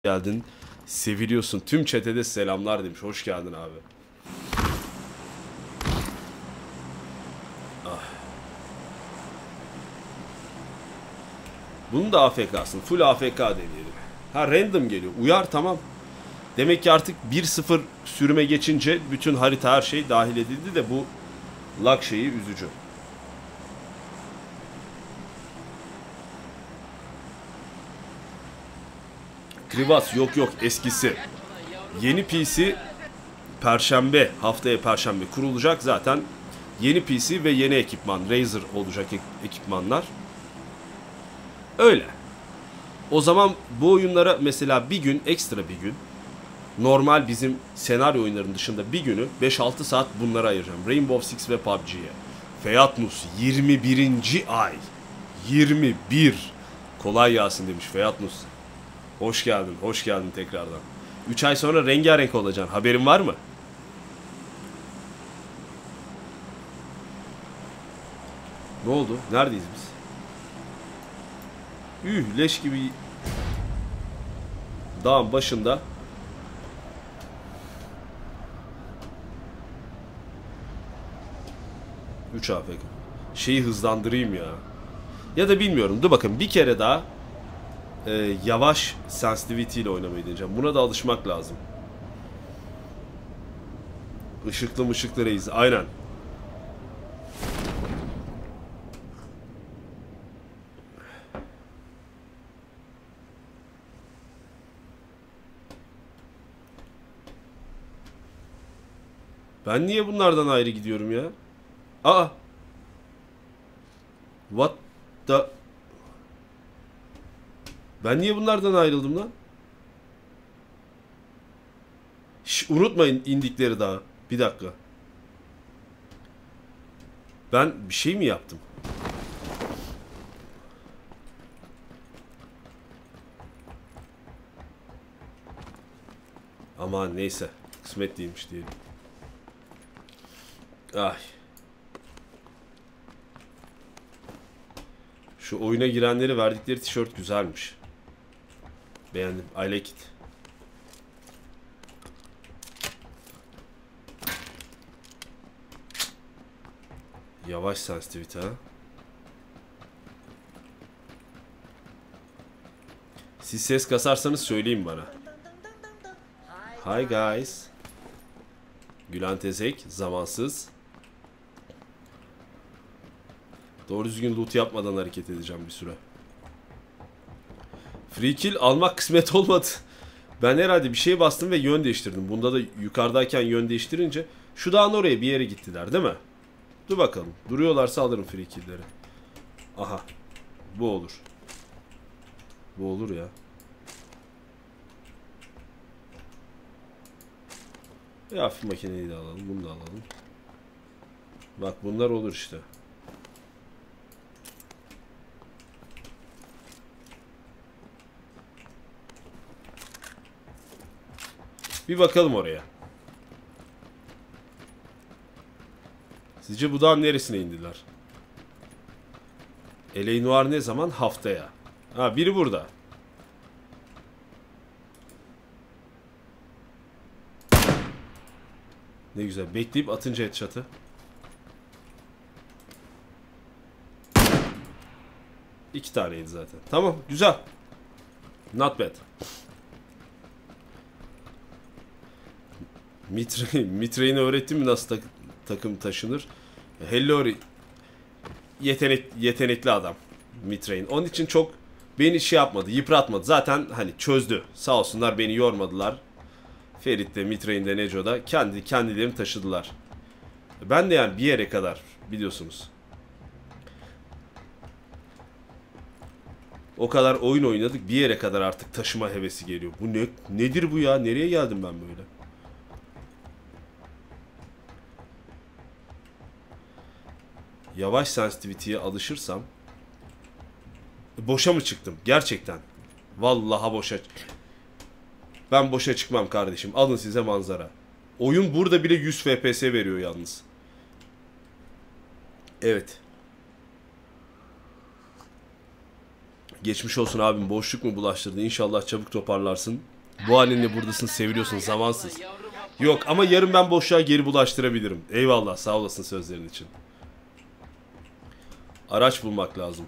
geldin. Seviliyorsun. Tüm chat'e selamlar demiş. Hoş geldin abi. Ah. Bunu da AFK'sın. Full AFK deneyelim. Ha, random geliyor. Uyar, tamam. Demek ki artık 1-0 sürüme geçince bütün harita, her şey dahil edildi de bu lag şeyi üzücü. Krivas yok eskisi. Yeni PC Perşembe, haftaya Perşembe kurulacak zaten. Yeni PC ve yeni ekipman, Razer olacak ekipmanlar. Öyle. O zaman bu oyunlara mesela bir gün, ekstra bir gün, normal bizim senaryo oyunlarının dışında bir günü 5-6 saat bunlara ayıracağım. Rainbow Six ve PUBG'ye. Feyatnus 21. ay. 21. Kolay gelsin demiş Feyatnus. Hoş geldin tekrardan. 3 ay sonra rengarenk olacaksın. Haberin var mı? Ne oldu? Neredeyiz biz? Leş gibi dağın başında. Üç AFK. Şeyi hızlandırayım ya. Ya da bilmiyorum. Dur bakın bir kere daha yavaş sensitivity ile oynamayı deneyeceğim. Buna da alışmak lazım. Işıklı reis. Aynen. Ben niye bunlardan ayrı gidiyorum ya? Aa. What the... Ben niye bunlardan ayrıldım lan? Unutmayın indikleri daha. Bir dakika. Ben bir şey mi yaptım? Aman neyse. Kısmet değilmiş diyelim. Ay. Şu oyuna girenleri verdikleri tişört güzelmiş. Beğendim. I like it. Yavaş sensitivity ha. Siz ses kasarsanız söyleyin bana. Hi guys. Gülen Tezek. Zamansız. Doğru düzgün loot yapmadan hareket edeceğim bir süre. Free kill almak kısmet olmadı. Ben herhalde bir şey bastım ve yön değiştirdim. Bunda da yukarıdayken yön değiştirince şu dağın oraya bir yere gittiler değil mi? Dur bakalım. Duruyorlarsa alırım free kill'leri. Aha. Bu olur. Bu olur ya. Hafif makineyi de alalım. Bunu da alalım. Bak bunlar olur işte. Bir bakalım oraya. Sizce bu dağın neresine indiler? L.A. Noire ne zaman? Haftaya. Ha, biri burada. Ne güzel. Bekleyip atınca headshot'ı. İki taneydi zaten. Tamam. Güzel. Not bad. Mitre'ini öğrettim mi nasıl takım taşınır? Hello yetenekli adam Mitre'in. Onun için çok beni şey yapmadı, yıpratmadı. Zaten hani çözdü. Sağ olsunlar beni yormadılar. Ferit de Mitre'in de Neco da kendilerini taşıdılar. Ben de yani bir yere kadar biliyorsunuz. O kadar oyun oynadık, bir yere kadar artık taşıma hevesi geliyor. Bu nedir bu ya? Nereye geldim ben böyle? Yavaş sensitivity'ye alışırsam boşa mı çıktım? Gerçekten. Vallahi boşa. Ben boşa çıkmam kardeşim. Alın size manzara. Oyun burada bile 100 FPS veriyor yalnız. Evet. Geçmiş olsun abim. Boşluk mu bulaştırdı? İnşallah çabuk toparlarsın. Bu halinle buradasın, seviliyorsun, zamansız. Yok ama yarın ben boşluğa geri bulaştırabilirim. Eyvallah, sağ olasın sözlerin için. Araç bulmak lazım.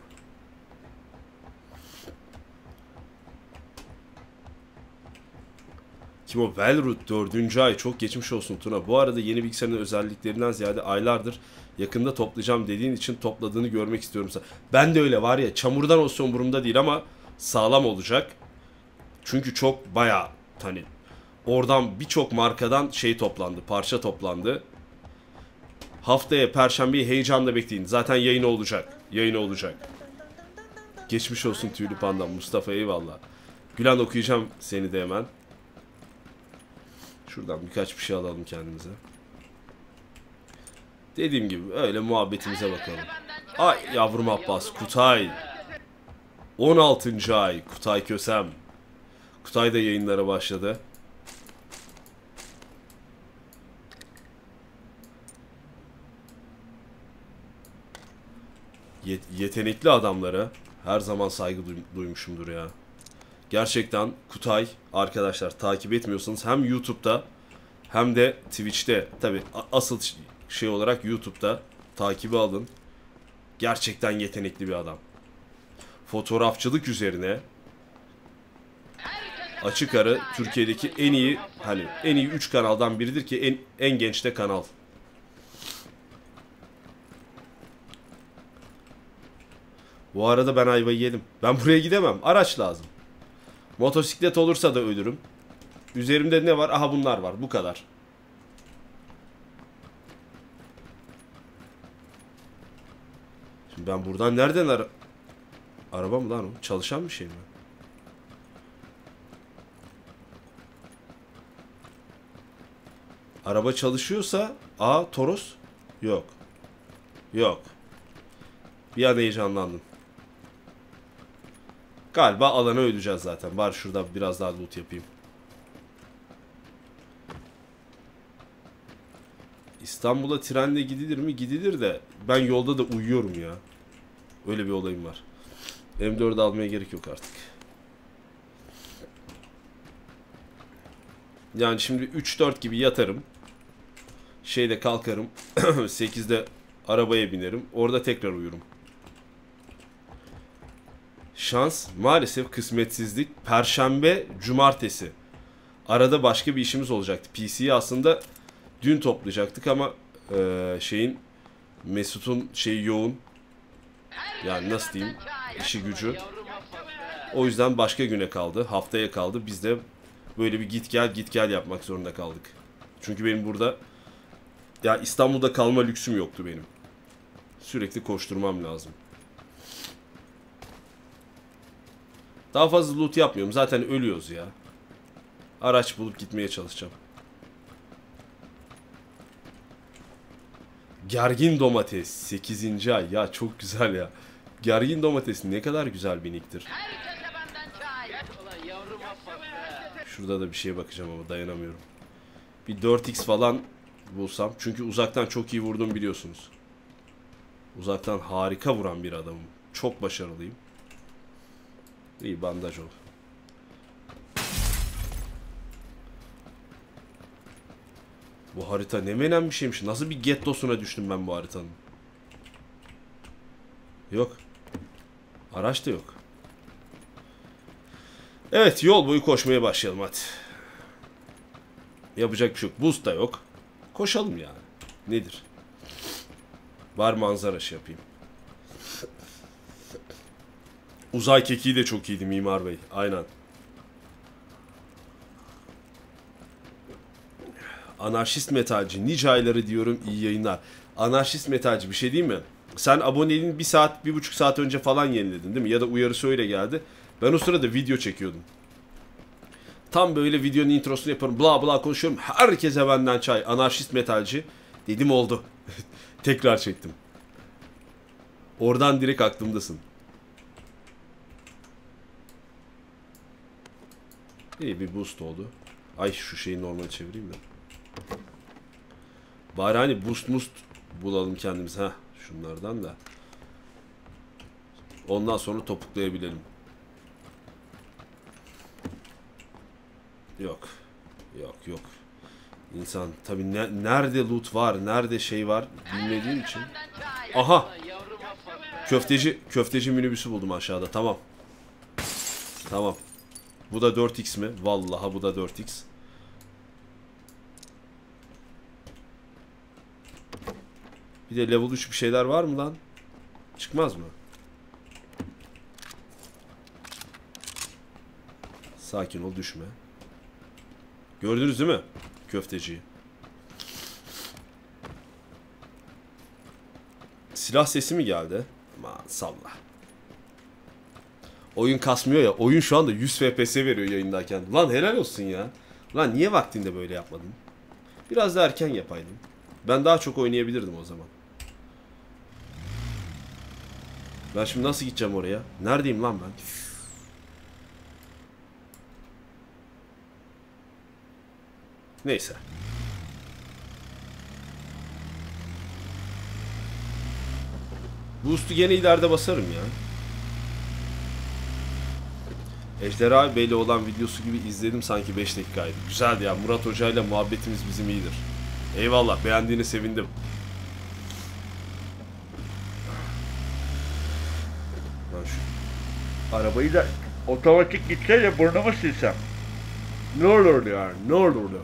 Kim o? Velrut 4. ay. Çok geçmiş olsun Tuna. Bu arada yeni bilgisayarın özelliklerinden ziyade aylardır yakında toplayacağım dediğin için topladığını görmek istiyorum. Ben de öyle var ya, çamurdan olsa umurumda değil ama sağlam olacak. Çünkü çok bayağı hani oradan birçok markadan şey toplandı, parça toplandı. Haftaya Perşembeyi heyecanla bekleyin. Zaten yayını olacak. Yayını olacak. Geçmiş olsun tüylü pandam. Mustafa eyvallah. Gülen okuyacağım seni de hemen. Şuradan birkaç bir şey alalım kendimize. Dediğim gibi öyle muhabbetimize bakalım. Ay yavrum Abbas. Kutay. 16. ay. Kutay Kösem. Kutay da yayınlara başladı. Yetenekli adamlara her zaman saygı duymuşumdur ya. Gerçekten Kutay arkadaşlar, takip etmiyorsanız hem YouTube'da hem de Twitch'te, tabi asıl şey olarak YouTube'da takibi alın. Gerçekten yetenekli bir adam. Fotoğrafçılık üzerine açık ara Türkiye'deki en iyi, hani en iyi 3 kanaldan biridir ki en genç de kanal. Bu arada ben ayvayı yedim. Ben buraya gidemem. Araç lazım. Motosiklet olursa da ölürüm. Üzerimde ne var? Aha bunlar var. Bu kadar. Şimdi ben buradan nereden araba mı lan o? Çalışan bir şey mi? Araba çalışıyorsa... Aa Toros. Yok. Yok. Bir an heyecanlandım. Galiba alana öleceğiz zaten. Var şurada biraz daha loot yapayım. İstanbul'a trenle gidilir mi? Gidilir de ben yolda da uyuyorum ya. Öyle bir olayım var. M4'ü almaya gerek yok artık. Yani şimdi 3-4 gibi yatarım. Şeyde kalkarım. 8'de arabaya binerim. Orada tekrar uyurum. Şans, maalesef kısmetsizlik. Perşembe, cumartesi. Arada başka bir işimiz olacaktı. PC'yi aslında dün toplayacaktık ama Mesut'un şeyi yoğun. Yani nasıl diyeyim? İşi gücü. O yüzden başka güne kaldı. Haftaya kaldı. Biz de böyle bir git gel yapmak zorunda kaldık. Çünkü benim burada ya İstanbul'da kalma lüksüm yoktu benim. Sürekli koşturmam lazım. Daha fazla loot yapmıyorum. Zaten ölüyoruz ya. Araç bulup gitmeye çalışacağım. Gergin domates 8. ay. Ya çok güzel ya. Gergin domates ne kadar güzel bir nicktir. Şurada da bir şeye bakacağım ama dayanamıyorum. Bir 4x falan bulsam. Çünkü uzaktan çok iyi vurdum biliyorsunuz. Uzaktan harika vuran bir adamım. Çok başarılıyım. İyi bandaj ol. Bu harita ne menen bir şeymiş. Nasıl bir gettosuna düştüm ben bu haritanın. Yok. Araç da yok. Evet, yol boyu koşmaya başlayalım hadi. Yapacak bir şey yok. Boost da yok. Koşalım yani. Nedir? Var manzara şey yapayım. Uzay kekiği de çok iyiydi Mimar Bey. Aynen. Anarşist metalci. Nice ayları diyorum, iyi yayınlar. Anarşist metalci bir şey değil mi? Sen aboneliğini 1 saat, 1,5 saat önce falan yeniledin değil mi? Ya da uyarısı öyle geldi. Ben o sırada video çekiyordum. Tam böyle videonun introsunu yapıyorum. Bla bla konuşuyorum. Herkese benden çay. Anarşist metalci. Dedim oldu. Tekrar çektim. Oradan direkt aklımdasın. İyi bir boost oldu. Ay şu şeyi normal çevireyim de. Bari hani boost bulalım kendimiz. Heh, şunlardan da. Ondan sonra topuklayabilelim. Yok. Yok yok. İnsan tabii nerede loot var, nerede şey var bilmediğim için. Aha! Köfteci minibüsü buldum aşağıda. Tamam. Tamam. Bu da 4x mi? Vallahi bu da 4x. Bir de level 3 bir şeyler var mı lan? Çıkmaz mı? Sakin ol, düşme. Gördünüz değil mi? Köfteciyi. Silah sesi mi geldi? Aman salla. Oyun kasmıyor ya. Oyun şu anda 100 FPS veriyor yayındayken. Lan helal olsun ya. Lan niye vaktinde böyle yapmadın? Biraz da erken yapaydın. Ben daha çok oynayabilirdim o zaman. Ben şimdi nasıl gideceğim oraya? Neredeyim lan ben? Neyse. Boost'u gene ileride basarım ya. Ejderha Bey'le olan videosu gibi izledim, sanki 5 dakikaydı. Güzeldi ya. Murat Hoca ile muhabbetimiz bizim iyidir. Eyvallah, beğendiğine sevindim. Lan şu Arabayı da otomatik gitse de burnumu silsem. ne olurdu ya? Ne olurdu?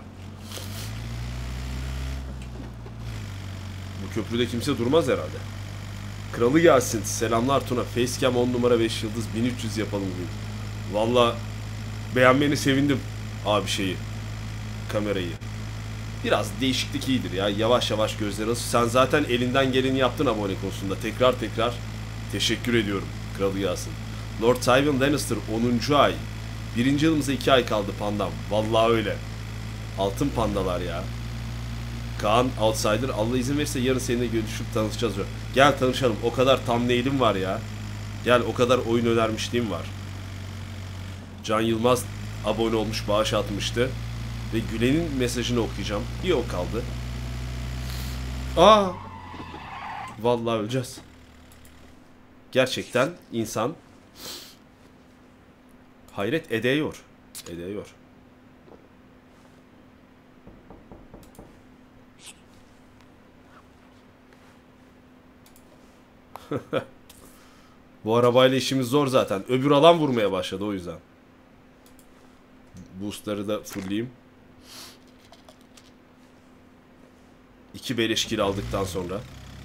Bu köprüde kimse durmaz herhalde. Kralı gelsin. Selamlar Tuna. Facecam 10 numara 5 yıldız 1300 yapalım bugün. Valla beğenmeni sevindim abi şeyi. Kamerayı. Biraz değişiklik iyidir ya. Yavaş yavaş gözleri alır. Sen zaten elinden geleni yaptın abone konusunda. Tekrar teşekkür ediyorum. Kralı gelsin. Lord Tywin Lannister 10. ay. 1. yılımıza 2 ay kaldı pandam. Vallahi öyle. Altın pandalar ya. Kaan Outsider, Allah izin verirse yarın seninle görüşüp tanışacağız. Gel tanışalım. O kadar thumbnail'im var ya. Gel, o kadar oyun önermişliğim var. Can Yılmaz abone olmuş, bağış atmıştı. Ve Gülen'in mesajını okuyacağım. Bir o kaldı. Aa! Vallahi öleceğiz. Gerçekten insan hayret ediyor. Ediyor. Bu arabayla işimiz zor zaten. Öbür alan vurmaya başladı o yüzden. Boostları da fullleyeyim. 2 beleş kill aldıktan sonra.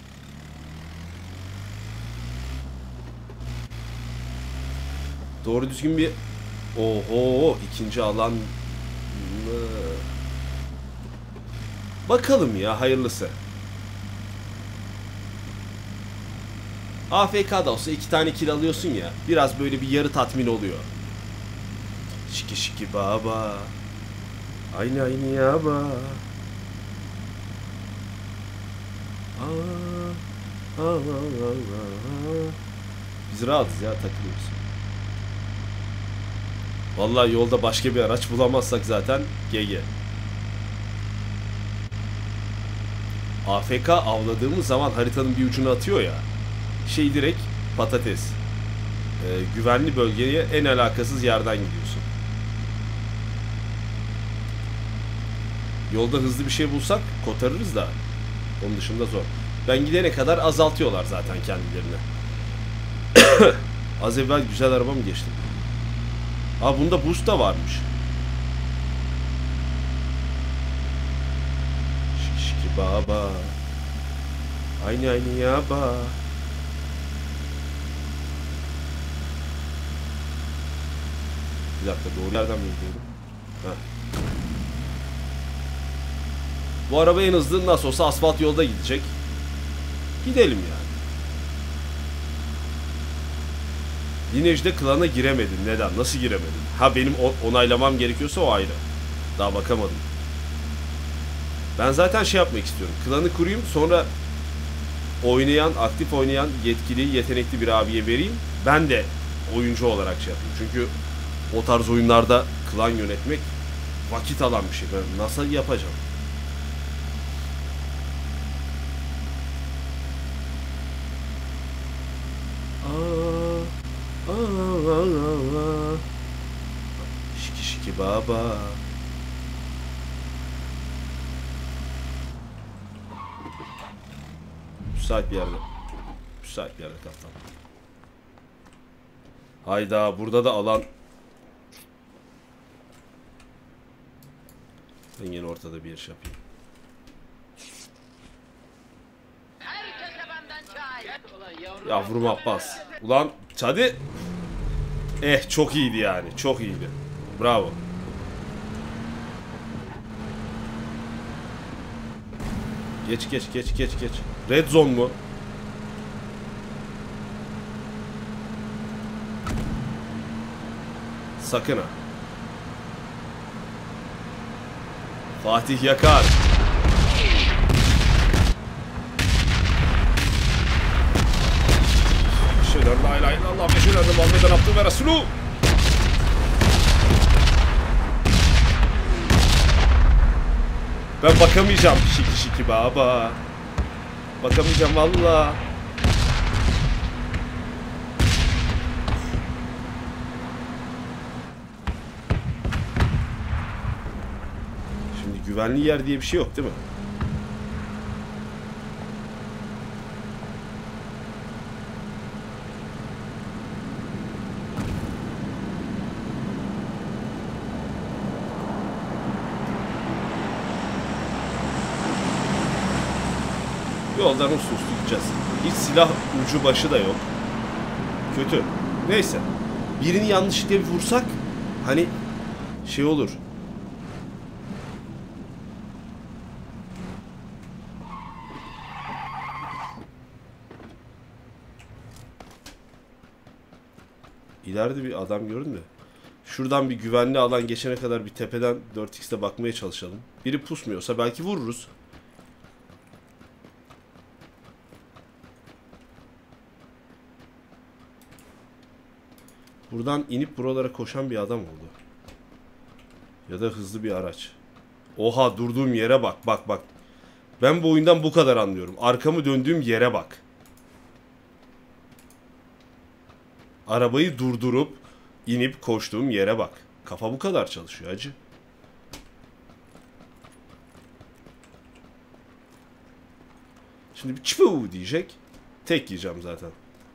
Doğru düzgün bir... Oho, ikinci alan... Bakalım ya, hayırlısı. AFK'da olsa 2 tane kill alıyorsun ya. Biraz böyle bir yarı tatmin oluyor. Şiki şiki baba. Aynı yaba. Biz rahatız ya, takılıyoruz. Vallahi yolda başka bir araç bulamazsak zaten GG. AFK avladığımız zaman haritanın bir ucunu atıyor ya. Şey direkt patates. Güvenli bölgeye en alakasız yerden gidiyorsun. Yolda hızlı bir şey bulsak kotarırız da. Onun dışında zor. Ben gidene kadar azaltıyorlar zaten kendilerini. Az evvel güzel araba mı geçtim? Aa, bunda boost da varmış. Şiki şiki baba. Aynı yaba. Bir dakika, doğru yerden mi gidiyorum? Heh. Bu araba en hızlı nasıl olsa asfalt yolda gidecek. Gidelim yani. Lineage'de klana giremedin. Neden? Nasıl giremedin? Ha, benim onaylamam gerekiyorsa o ayrı. Daha bakamadım. Ben zaten şey yapmak istiyorum. Klanı kurayım, sonra oynayan, aktif oynayan, yetkili, yetenekli bir abiye vereyim. Ben de oyuncu olarak şey yapayım. Çünkü o tarz oyunlarda klan yönetmek vakit alan bir şey. Ben nasıl yapacağım? Şiki şiki baba. Müsait bir yerde. Müsait bir yerde kaptan. Hayda, burada da alan. Ben yine ortada bir yarış yapayım. Yavrum Abbas. Ulan hadi. Çok iyiydi yani. Çok iyiydi. Bravo. Geç. Red zone mu? Sakın ha. Fatih yakar. Eşhedü en la ilahe illallah ve eşhedü enne Muhammeden abdühü ve resulü. Ben bakamayacağım şiki baba. Bakamayacağım valla. Şimdi güvenli yer diye bir şey yok değil mi? Yoldan uslu gideceğiz. Hiç silah ucu başı da yok. Kötü. Neyse. Birini yanlışlıkla bir vursak hani şey olur. İleride bir adam gördün mü? Şuradan bir güvenli alan geçene kadar bir tepeden 4x'te bakmaya çalışalım. Biri pusmuyorsa belki vururuz. Buradan inip buralara koşan bir adam oldu. Ya da hızlı bir araç. Oha, durduğum yere bak. Bak. Ben bu oyundan bu kadar anlıyorum. Arkamı döndüğüm yere bak. Arabayı durdurup inip koştuğum yere bak. Kafa bu kadar çalışıyor hacı. Şimdi bir çıpıv diyecek. Tek yiyeceğim zaten.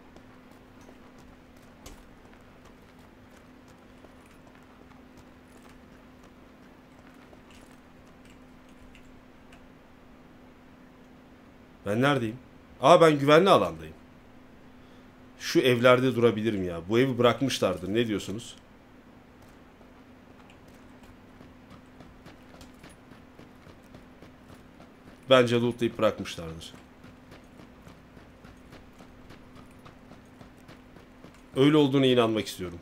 Ben neredeyim? Ben güvenli alandayım. Şu evlerde durabilirim ya. Bu evi bırakmışlardır. Ne diyorsunuz? Bence lootlayıp bırakmışlardır. Öyle olduğuna inanmak istiyorum.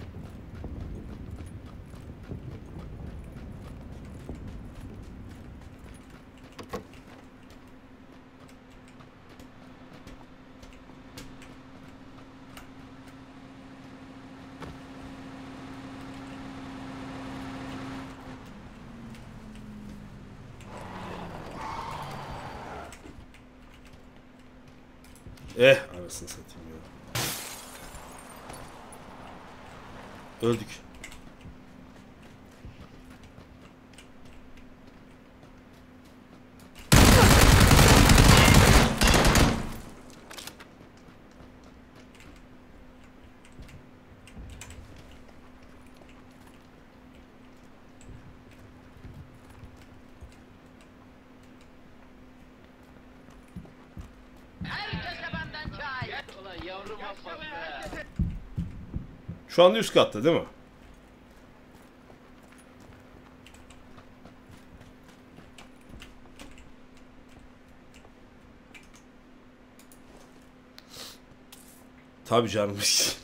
Anasını satayım ya. Öldük. Şu anda üst katta değil mi? Tabii canım.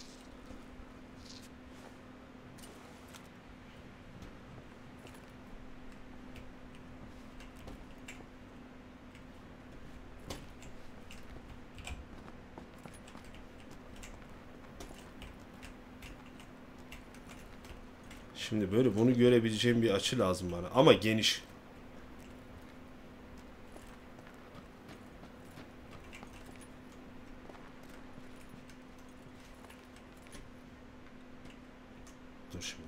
Şimdi böyle bunu görebileceğim bir açı lazım bana. Ama geniş. Dur şimdi.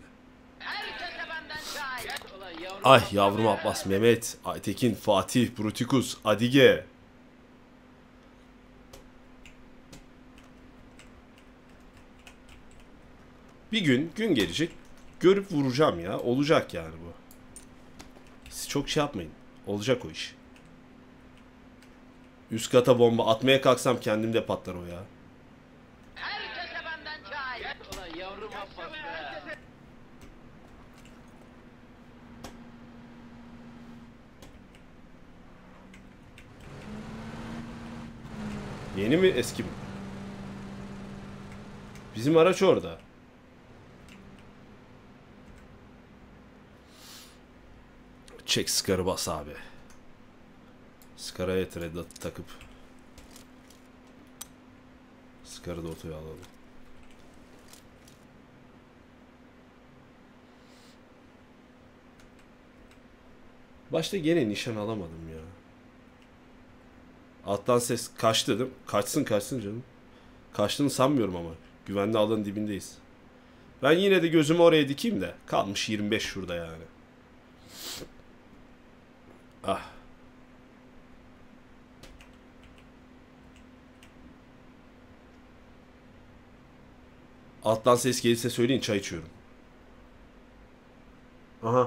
Ay yavrum Abbas, Mehmet, Aytekin, Fatih, Brutikus, Adige. Bir gün gelecek. Görüp vuracağım ya. Olacak yani bu. Siz çok şey yapmayın. Olacak o iş. Üst kata bomba atmaya kalksam kendimde patlar o ya. Herkese benden çay. Ulan yavrum Abbas be. Yeni mi eski mi? Bizim araç orada. Çek Scar'ı bas abi. Scar'a etredat takıp Scar'ı da otoya alalım. Başta gene nişan alamadım ya. Alttan ses kaçtı değil mi? Kaçsın canım. Kaçtığını sanmıyorum ama. Güvenli alanın dibindeyiz. Ben yine de gözümü oraya dikeyim de. Kalmış 25 şurada yani. Ah. Alttan ses gelirse söyleyin, çay içiyorum. Aha.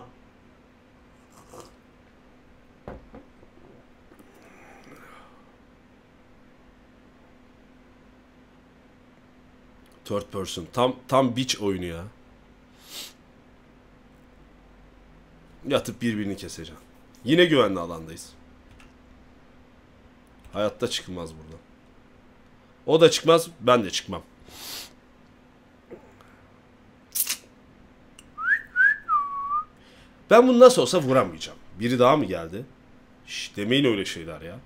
Third person. Tam beach oyunu ya. Yatıp birbirini keseceğim. Yine güvenli alandayız. Hayatta çıkılmaz buradan. O da çıkmaz, ben de çıkmam. Ben bunu nasıl olsa vuramayacağım. Biri daha mı geldi? Şş, demeyin öyle şeyler ya.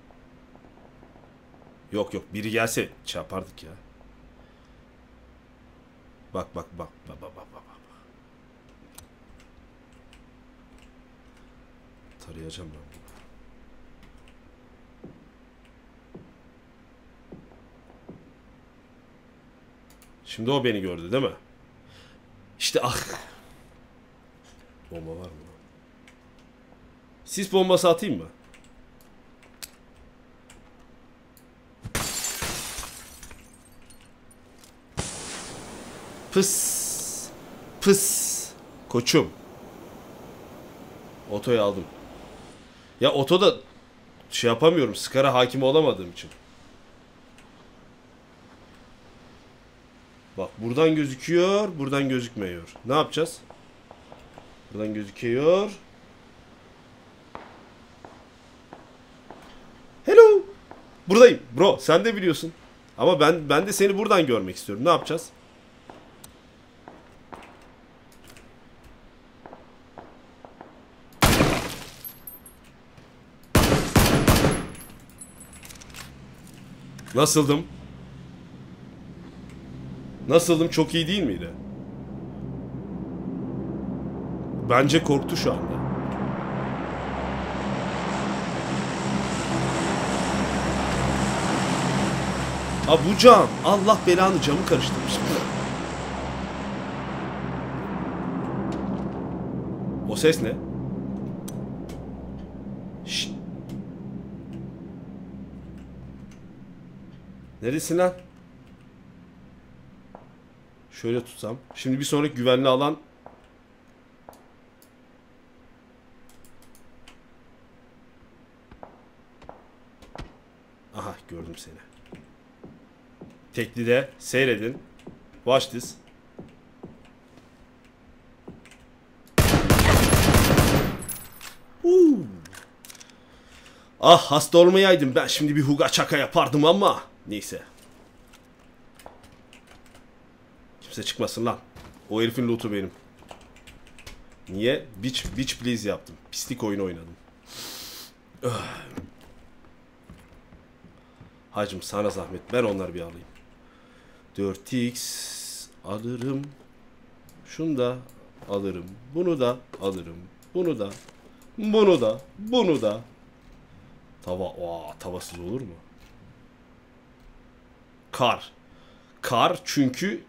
Yok biri gelse şey yapardık ya. Bak. Tarayacağım ben bunu. Şimdi o beni gördü değil mi? İşte ah. Bomba var mı? Sis bombası atayım mı? Pıs. Koçum. Otoyu aldım. Ya otoda şey yapamıyorum. Scar'a hakim olamadığım için. Bak buradan gözüküyor. Buradan gözükmüyor. Ne yapacağız? Buradan gözüküyor. Hello. Buradayım. Bro sen de biliyorsun. Ama ben de seni buradan görmek istiyorum. Ne yapacağız? Nasıldım? Çok iyi değil miydi? Bence korktu şu anda. Bu cam. Allah belanı, camı karıştırmış. O ses ne? Şşt. Neredesin lan? Şöyle tutsam. Şimdi bir sonraki güvenli alan. Aha gördüm seni. Teklide seyredin. Watch this. Ah hasta olmayaydım ben şimdi bir huga çaka yapardım ama neyse. Kimse çıkmasın lan. O herifin loot'u benim. Niye? Bitch please yaptım. Pislik oyunu oynadım. Hacım sana zahmet. Ben onları bir alayım. 4x alırım. Şunu da alırım. Bunu da alırım. Bunu da. Tavasız olur mu? Kar çünkü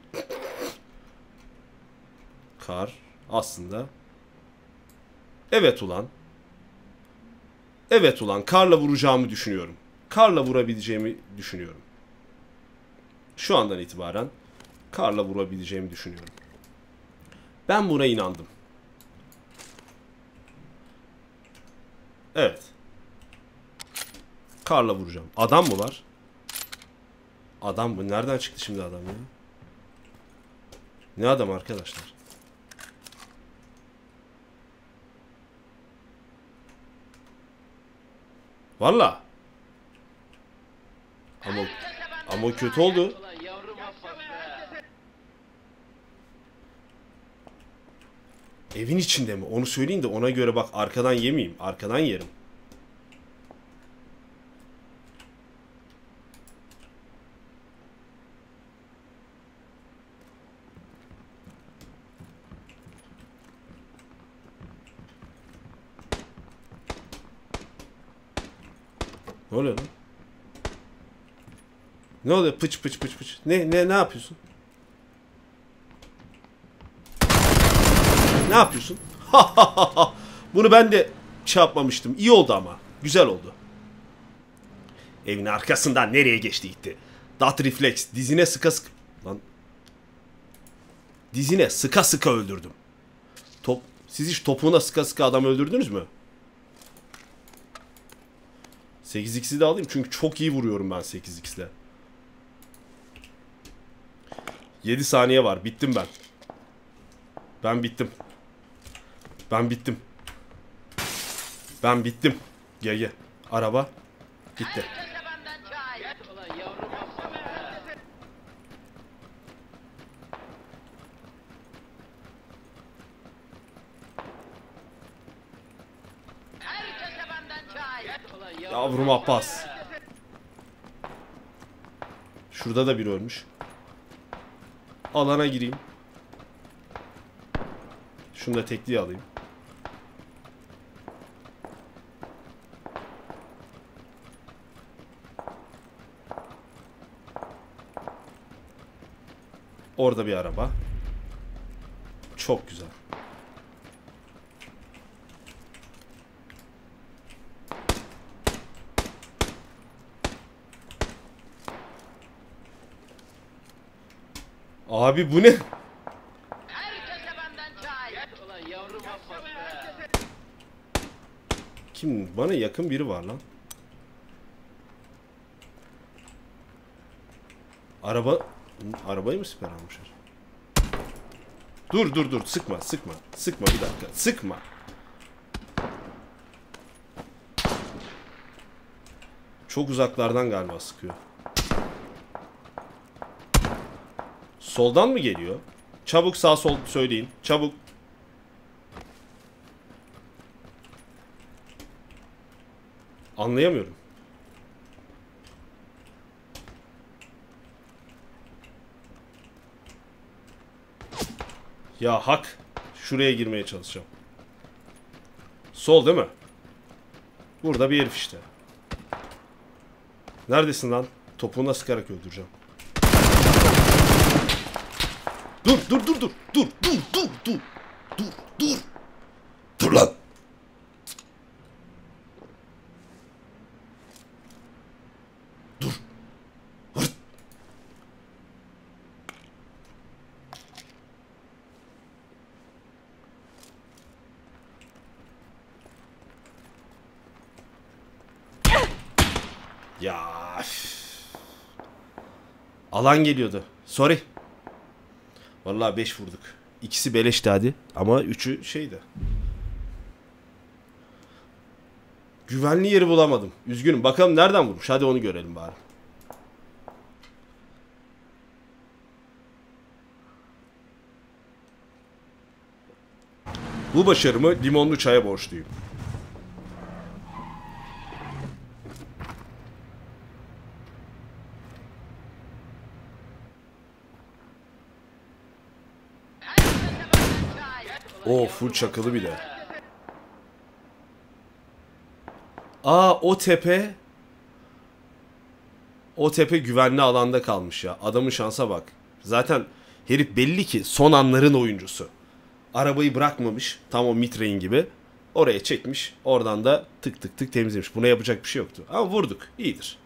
kar aslında evet ulan karla vuracağımı düşünüyorum. Karla vurabileceğimi düşünüyorum. Şu andan itibaren karla vurabileceğimi düşünüyorum. Ben buna inandım. Evet. Karla vuracağım. Adam mı var? Adam mı? Nereden çıktı şimdi adam ya? Ne adam arkadaşlar? Valla. Ama o kötü oldu. Ulan yavrum Abbas be. Evin içinde mi? Onu söyleyin de ona göre bak arkadan yemeyeyim. Arkadan yerim. Ne oluyor lan? Ne oluyor? Pıç pıç pıç pıç. Ne yapıyorsun? Ne yapıyorsun? Bunu ben de şey yapmamıştım. İyi oldu ama. Güzel oldu. Evin arkasından nereye geçti gitti. Dat reflex. Dizine sıka sıka... Lan. Dizine sıka sıka öldürdüm. Siz hiç topuğuna sıka sıka adam öldürdünüz mü? 8x'i de alayım çünkü çok iyi vuruyorum ben 8x'le. 7 saniye var. Bittim ben. Ben bittim. Ben bittim. Ben bittim. Gel. Araba. Gitti. Herkese benden çay. Ulan yavrum Abbas be. Herkese benden çay. Ulan Yavrum Abbas. Şurada da biri ölmüş. Alana gireyim. Şunu da tekliğe alayım. Orada bir araba. Çok güzel. Abi bu ne? Herkese benden çay. Ulan yavrum Abbas be. Kim? Bana yakın biri var lan. Arabayı mı siper almışlar? Dur. Sıkma. Sıkma bir dakika. Sıkma. Çok uzaklardan galiba sıkıyor. Soldan mı geliyor? Çabuk sağ sol söyleyin. Çabuk. Anlayamıyorum. Ya hak. Şuraya girmeye çalışacağım. Sol değil mi? Burada bir herif işte. Neredesin lan? Topuğuna sıkarak öldüreceğim. Dur. Dur lan. Dur. Hırt. Ya. Alan geliyordu. Sorry. Vallahi 5 vurduk. İkisi beleşti hadi. Ama 3'ü şeydi. Güvenli yeri bulamadım. Üzgünüm. Bakalım nereden vurmuş. Hadi onu görelim bari. Bu başarımı limonlu çaya borçluyum. O full çakılı bir de. Aa o tepe. O tepe güvenli alanda kalmış ya. Adamın şansa bak. Zaten herif belli ki son anların oyuncusu. Arabayı bırakmamış. Tam o Mitrain gibi. Oraya çekmiş. Oradan da tık tık tık temizlemiş. Buna yapacak bir şey yoktu. Ama vurduk. İyidir.